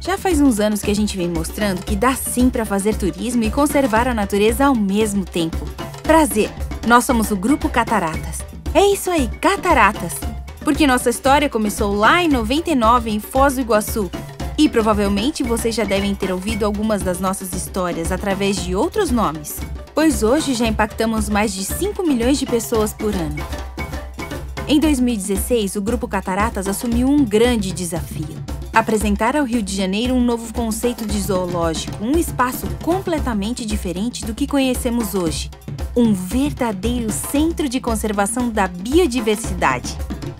Já faz uns anos que a gente vem mostrando que dá sim para fazer turismo e conservar a natureza ao mesmo tempo. Prazer, nós somos o Grupo Cataratas. É isso aí, Cataratas! Porque nossa história começou lá em 99 em Foz do Iguaçu. E provavelmente vocês já devem ter ouvido algumas das nossas histórias através de outros nomes, pois hoje já impactamos mais de 5 milhões de pessoas por ano. Em 2016, o Grupo Cataratas assumiu um grande desafio: apresentar ao Rio de Janeiro um novo conceito de zoológico, um espaço completamente diferente do que conhecemos hoje. Um verdadeiro centro de conservação da biodiversidade.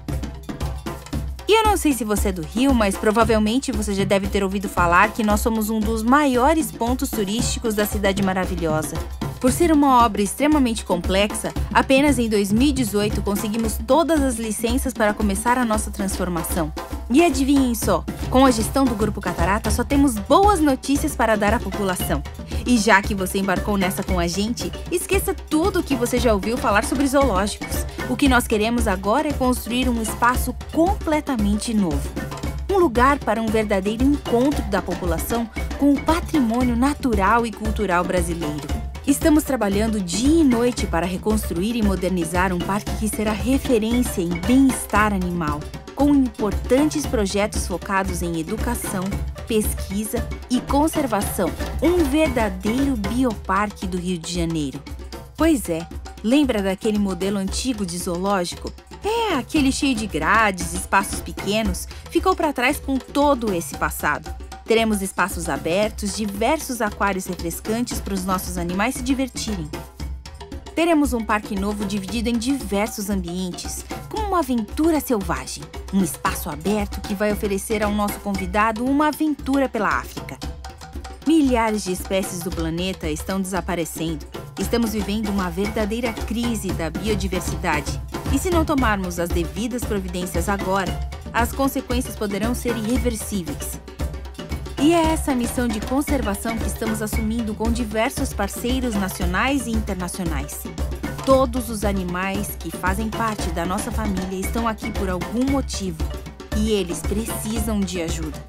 E eu não sei se você é do Rio, mas provavelmente você já deve ter ouvido falar que nós somos um dos maiores pontos turísticos da Cidade Maravilhosa. Por ser uma obra extremamente complexa, apenas em 2018 conseguimos todas as licenças para começar a nossa transformação. E adivinhem só, com a gestão do Grupo Catarata só temos boas notícias para dar à população. E já que você embarcou nessa com a gente, esqueça tudo o que você já ouviu falar sobre zoológicos. O que nós queremos agora é construir um espaço completamente novo. Um lugar para um verdadeiro encontro da população com o patrimônio natural e cultural brasileiro. Estamos trabalhando dia e noite para reconstruir e modernizar um parque que será referência em bem-estar animal, com importantes projetos focados em educação, pesquisa e conservação, um verdadeiro bioparque do Rio de Janeiro. Pois é, lembra daquele modelo antigo de zoológico? Aquele cheio de grades, espaços pequenos, ficou para trás com todo esse passado. Teremos espaços abertos, diversos aquários refrescantes para os nossos animais se divertirem. Teremos um parque novo dividido em diversos ambientes, como uma aventura selvagem. Um espaço aberto que vai oferecer ao nosso convidado uma aventura pela África. Milhares de espécies do planeta estão desaparecendo. Estamos vivendo uma verdadeira crise da biodiversidade. E se não tomarmos as devidas providências agora, as consequências poderão ser irreversíveis. E é essa missão de conservação que estamos assumindo com diversos parceiros nacionais e internacionais. Todos os animais que fazem parte da nossa família estão aqui por algum motivo e eles precisam de ajuda.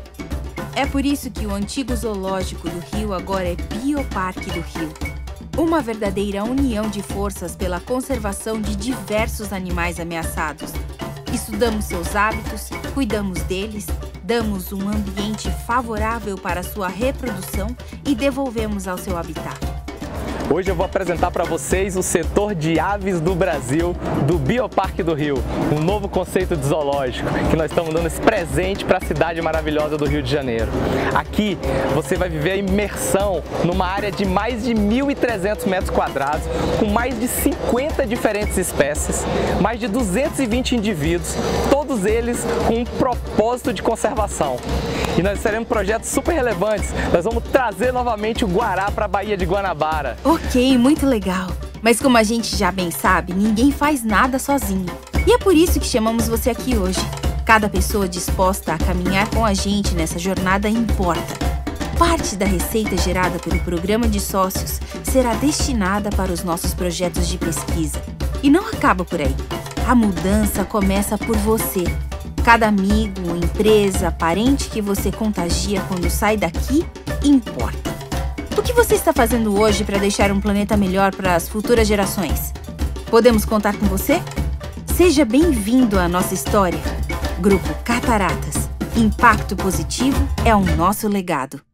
É por isso que o antigo zoológico do Rio agora é Bioparque do Rio. Uma verdadeira união de forças pela conservação de diversos animais ameaçados. Estudamos seus hábitos, cuidamos deles, damos um ambiente favorável para sua reprodução e devolvemos ao seu habitat. Hoje eu vou apresentar para vocês o setor de aves do Brasil do Bioparque do Rio, um novo conceito de zoológico que nós estamos dando esse presente para a cidade maravilhosa do Rio de Janeiro. Aqui você vai viver a imersão numa área de mais de 1.300 metros quadrados, com mais de 50 diferentes espécies, mais de 220 indivíduos, todos eles com um propósito de conservação. E nós teremos projetos super relevantes. Nós vamos trazer novamente o Guará para a Baía de Guanabara. Ok, muito legal. Mas como a gente já bem sabe, ninguém faz nada sozinho. E é por isso que chamamos você aqui hoje. Cada pessoa disposta a caminhar com a gente nessa jornada importa. Parte da receita gerada pelo programa de sócios será destinada para os nossos projetos de pesquisa. E não acaba por aí. A mudança começa por você. Cada amigo, empresa, parente que você contagia quando sai daqui, importa. O que você está fazendo hoje para deixar um planeta melhor para as futuras gerações? Podemos contar com você? Seja bem-vindo à nossa história. Grupo Cataratas. Impacto positivo é o nosso legado.